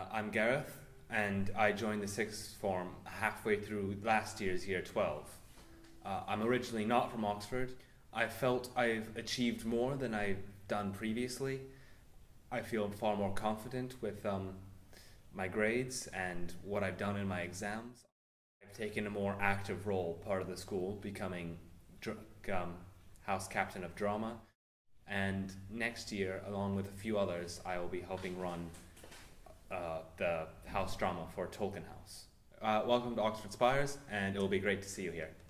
I'm Gareth, and I joined the sixth form halfway through last year's year 12. I'm originally not from Oxford. I felt I've achieved more than I've done previously. I feel far more confident with my grades and what I've done in my exams. I've taken a more active role, part of the school, becoming house captain of drama. And next year, along with a few others, I will be helping run the house drama for Tolkien House. Welcome to Oxford Spires, and it will be great to see you here.